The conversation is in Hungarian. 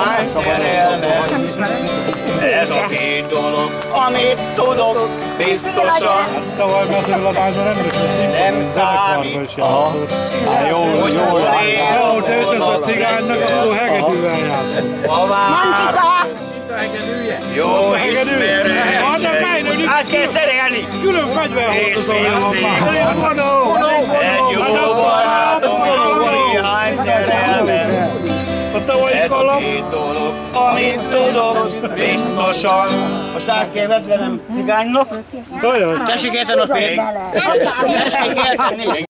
néhány szerelme. Ez a két dolog, amit tudok biztosan. Tavaly mezőlabdában nem számít. Jó, te ötözött cigánynak, akkor hegedűvel játszol. Jó ismerő. Át kell szerelni. Külön fegyverhordozója van már. Egy jó barátom, néhány szerelme. Ez a két dolog, amit tudok biztosan. Most át kell vedlenem cigánynak. Tessék érteni a fél. Tessék érteni.